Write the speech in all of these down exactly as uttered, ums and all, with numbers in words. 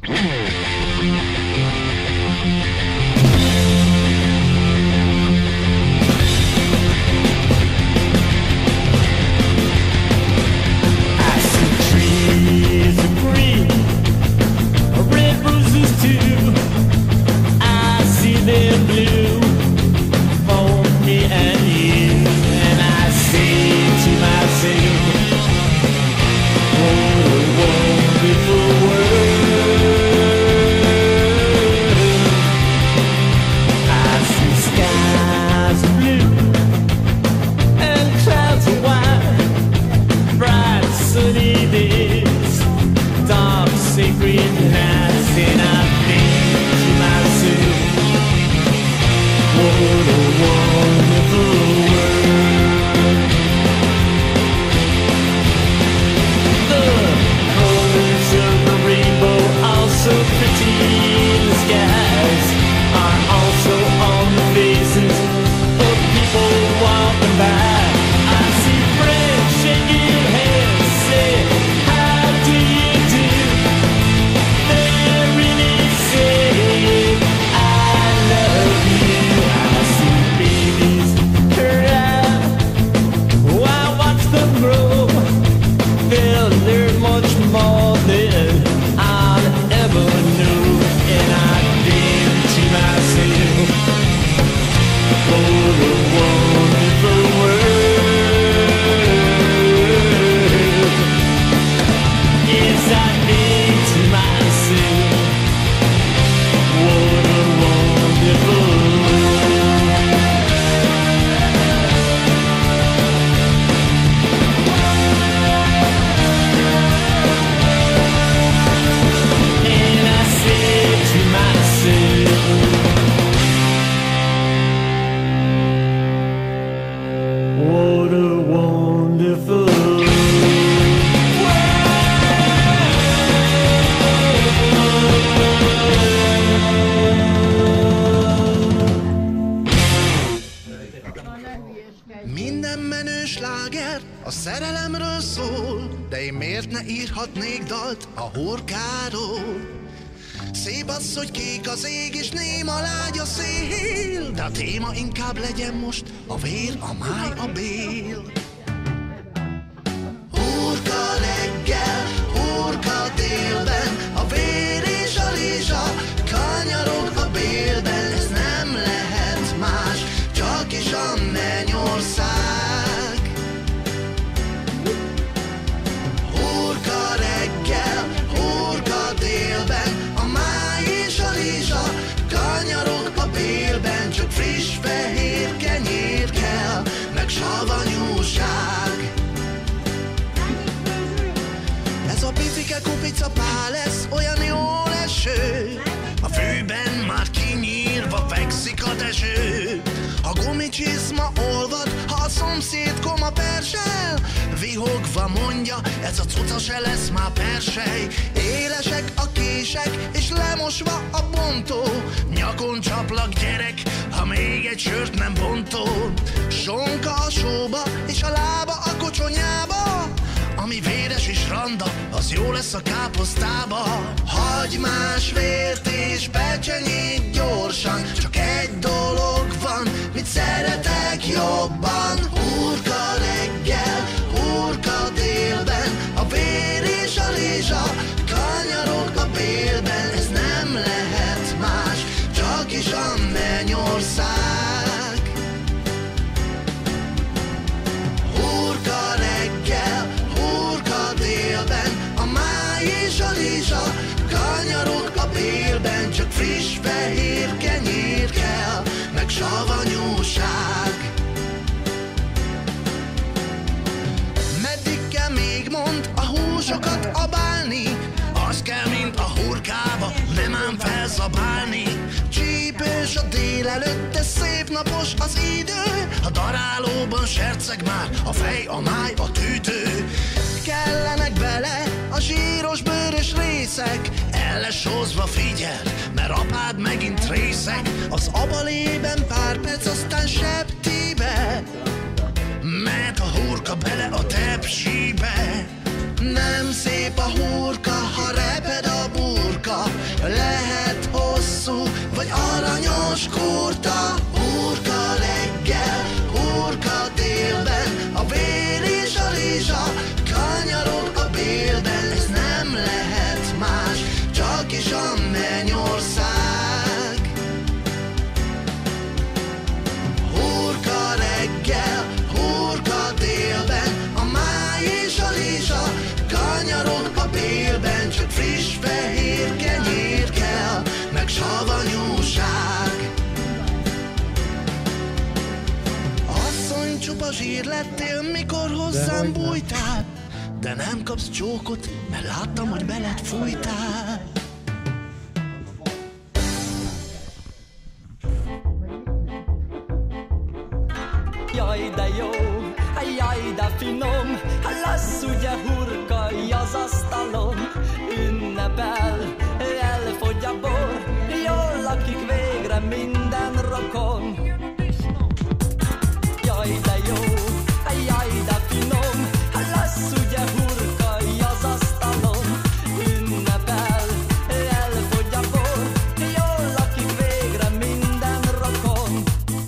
Minden menő sláger a szerelemről szól, de én miért ne írhatnék dalt a hurkáról? Szép az, hogy kék az ég és néma lágy a szél, de a téma inkább legyen most a vér, a máj, a bél. Hurka reggel, hurka délben, a vér és a lizsa kanyarog a bélben. Ez nem lehet más, csak is a mennyország. Hurka reggel, hurka délben, a máj és a lizsa kanyarog a bélben. Csak friss fehér kenyér kell, meg savanyúság. Ez a picike kupica pál lesz olyan jó leső, a fűben már kinyírva fekszik a deső. A gumicsizma olvad, ha a szomszéd koma persel, vihogva mondja, ez a cuca se lesz már persely. Élesek a kések, és lemosva a bontó, nyakon csaplak gyerek, ha még egy sört nem bontó. Sonka a sóba, és a lába a kocsonyába, ami véres és randa, az jó lesz a káposztába. Hagymás vért és pecsenyét gyorsan, csak egy dolog van, mit szeretek jobban. Hurka reggel, hurka délben, a vér és a lizsa kanyarog a bélben. Ez nem lehet más, csak is a mennyország. Hurka reggel, hurka délben, a máj és a lizsa kanyarog a bélben. Csak friss fehér kenyér kell, meg savanyúság. Meddig kell még mond a húsokat abálni? Az kell, mint a hurkába, nem ám felszabálni. Csípős a délelőtt, de szép napos az idő, a darálóban serceg már a fej, a máj, a tűtő. Kellenek bele a zsíros bőrös részek, el lesz hozva, figyeld, mert apád megint részeg. Az abalében pár perc, aztán septibe mehet a hurka bele a tepsibe. Nem szép a hurka, ha reped a burka, vaskórta, hurka reggel, hurka délben, a vér és a rizsa kanyarog a bélben. Ez nem lehet más, csak is a mennyország. Hurka reggel, hurka délben, a máj és a rizsa kanyarog a bélben. Csak friss fehér kenyér kell, meg savanyúság. Asszony, csupa zsír lettél, mikor hozzám bújtál, de nem kapsz csókot, mert láttam, hogy beled fújtál. Jaj, de jó, jaj, de finom, lesz ugye hurkai az asztalon. Ünnepel, elfogy a bor, jól lakik végre minden rokon. Jaj, de jó, jaj, de finom, lesz ugye hurkai az asztalon. Ünnepel, elfogy a bor, jól lakik végre minden rokon.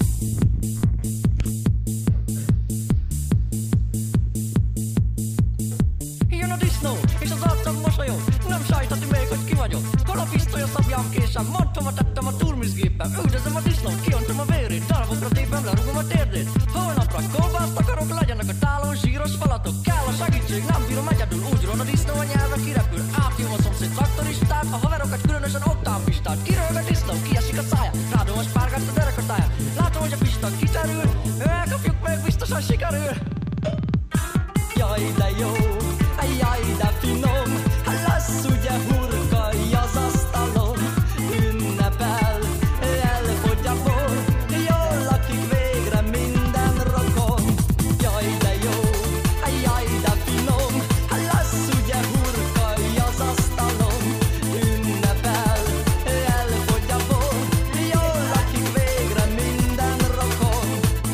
Jön a disznó, és az arcom mosolyog. Nem sejteti még, hogy ki vagyok. Hol a pisztoly, a szabjám késem. Mondd, hova tettem a turmizgépben. Üldözöm a disznót, kiontom a vérét. Darabokra tépem, lerugom a térdét. Holnapra kolbászt akarok, legyenek a tálon zsíros falatok. Kell a segítség, nem bírom egyedül. Úgy ron a disznó, a nyelve kirepül. Átjön a szomszéd traktoristát, a haverokat, különösen oktávpistát. Kirög a disznó, kiesik a szája. Rádom a spárgát a derekatáján. Látom, hogy a pista kiterül. Elkapjuk meg, biztosan sikerül. Jaj, de jó, jaj, de finom, lesz ugye hurkai az asztalon. Ünnepel, elfogy a bor, jól lakik végre minden rokon. Jaj, de jó, jaj, de finom, lesz ugye hurkai az asztalon. Ünnepel, elfogy a bor, jól lakik végre minden rokon.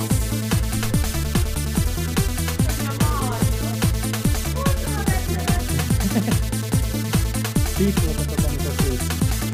Így voltatok, amikor fősz.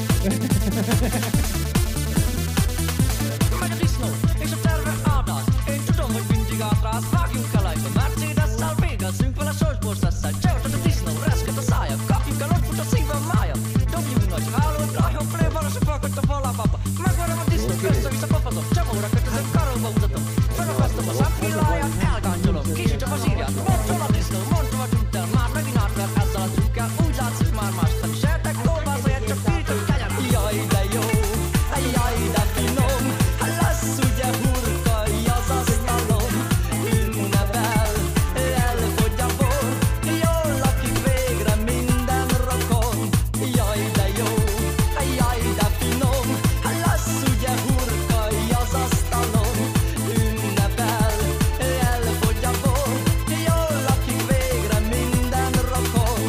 Megy a disznó, és a terve áldás. Én tudom, hogy mindig átrász. Vágjunk el egybe, Mercedes-szel végezzünk vele sorsborsesszel. Csehotat a disznó, reszket a szája. Kapjuk el, ott fut a szívem mája. Dobjunk nagy hálót, rájön felé, varos a falkot a falábába. Megverem a disznót, össze-vissza papatom. Csapóra kötözöm, karóba mutatom. Felakasztom a szempilláját, elgángyolom. Kisítsam a zsírját, mondd hol a disznó, mondd hova tűnt el. Már megint átver ezzel a trükkel. Úgy látszik már más nem sejtek, kolbászaját csak pirítök tegyen. Jaj, de jó, jaj, de finom, lesz ugye hurkai az asztalon. Ünnepel, elfogy a bor, jól lakik végre minden rokon. Jaj, de jó, jaj, de finom, lesz ugye hurkai az asztalon. Ünnepel, elfogy a bor, jól lakik végre minden rokon.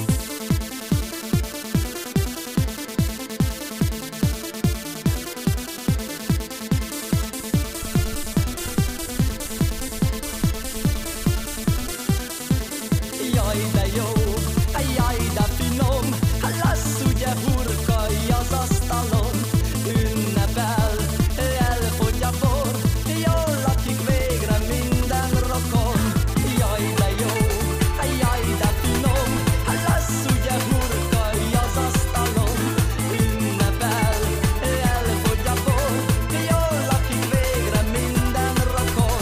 Jaj, de jó, jaj, de finom, lesz ugye hurkai az asztalon. Ünnepel, elfogy a bor, jól lakik végre minden rokon. Jaj, de jó, jaj, de finom, lesz ugye hurkai az asztalon. Ünnepel, elfogy a bor, jól lakik végre minden rokon.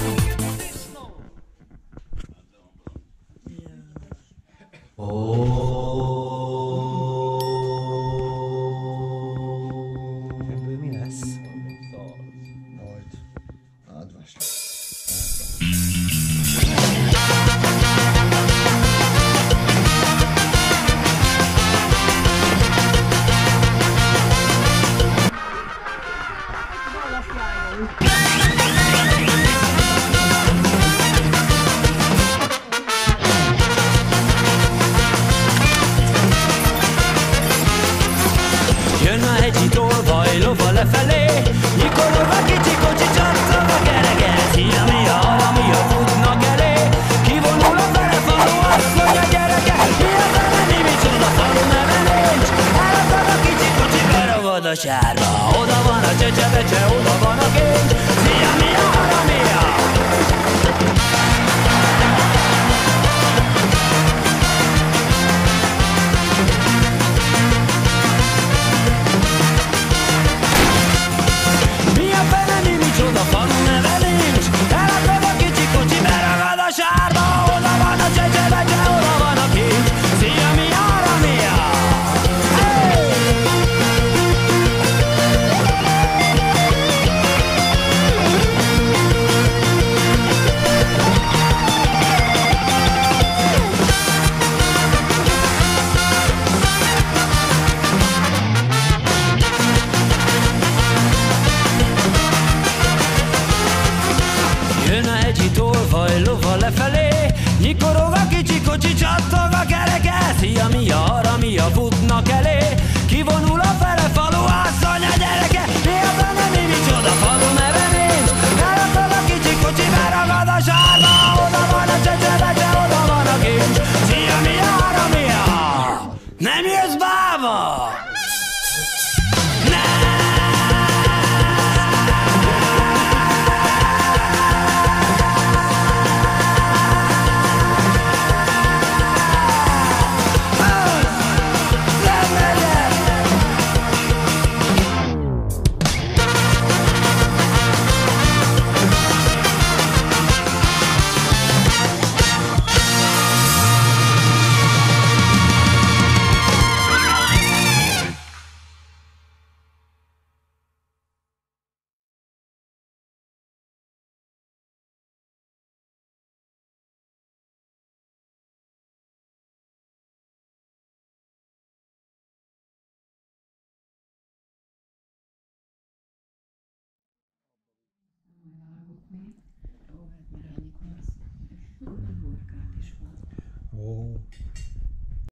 Ebből mi lesz? Majd. Advás. Jön a hegyi tolvaj, lova lefelé, nyikorog a kicsi kocsi, csattan a kereget. Szia, mi a hala, mi a futnak elé, kivonul a fele falu, azt mondja gyerekek, mi a fele, mi micsoda falu neve nincs. Elakad a kicsi kocsi, beragad a a sárba. Oda van a csecsebecse, oda van a kincs. Szia, mia, ara, mia. Mi a fene, mi micsoda falu neve nincs. Elakad a kicsi kocsi, beragad a sárba. Oda van a csecsebecse, oda van a kincs. Szia, mia, ara, mia. Jön a hegyi tolvaj lova lefelé, nyikorog a kicsi kocsi, csattog a kereke. Szia, mia, arra, mia, futnak elé. Kivonul a fele falu, asszony a gyereke. Mi a benne, mi micsoda falu neve nincs. Elakad a kicsi kocsi, beragad a sárba. Oda van a csecsebecse, oda van a kincs. Szia, mia, arra, mia. Nem jössz bába?